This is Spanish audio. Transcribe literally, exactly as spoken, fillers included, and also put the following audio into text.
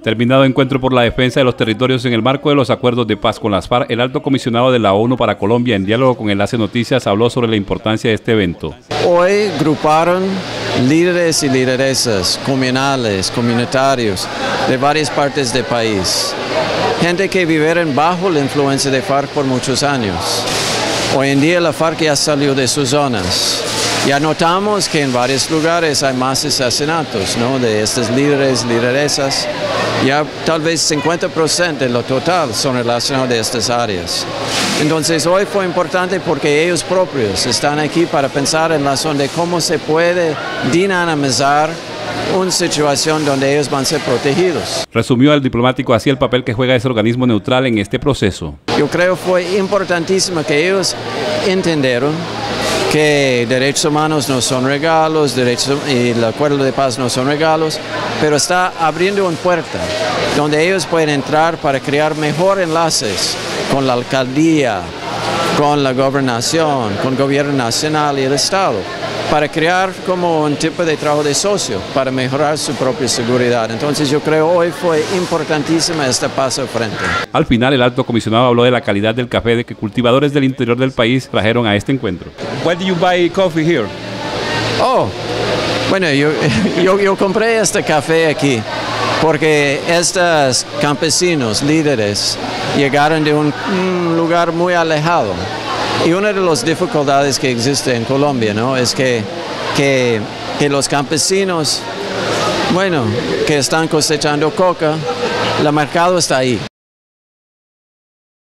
Terminado encuentro por la defensa de los territorios en el marco de los acuerdos de paz con las FARC, el alto comisionado de la ONU para Colombia, en diálogo con Enlace Noticias, habló sobre la importancia de este evento. Hoy agruparon líderes y lideresas comunales, comunitarios de varias partes del país. Gente que vivieron bajo la influencia de FARC por muchos años. Hoy en día la FARC ya salió de sus zonas. Ya notamos que en varios lugares hay más asesinatos, ¿no?, de estos líderes, lideresas. Ya tal vez cincuenta por ciento de lo total son relacionados de estas áreas. Entonces hoy fue importante porque ellos propios están aquí para pensar en la razón de cómo se puede dinamizar una situación donde ellos van a ser protegidos. Resumió el diplomático así el papel que juega ese organismo neutral en este proceso. Yo creo que fue importantísimo que ellos entendieron que derechos humanos no son regalos, derechos y el acuerdo de paz no son regalos, pero está abriendo una puerta donde ellos pueden entrar para crear mejores enlaces con la alcaldía, con la gobernación, con el gobierno nacional y el Estado, para crear como un tipo de trabajo de socio, para mejorar su propia seguridad. Entonces yo creo hoy fue importantísimo este paso al frente. Al final, el alto comisionado habló de la calidad del café de que cultivadores del interior del país trajeron a este encuentro. Where do you buy coffee here? Oh, bueno, yo, yo, yo compré este café aquí porque estos campesinos, líderes, llegaron de un, un lugar muy alejado. Y una de las dificultades que existe en Colombia, ¿no?, es que, que, que los campesinos, bueno, que están cosechando coca, el mercado está ahí.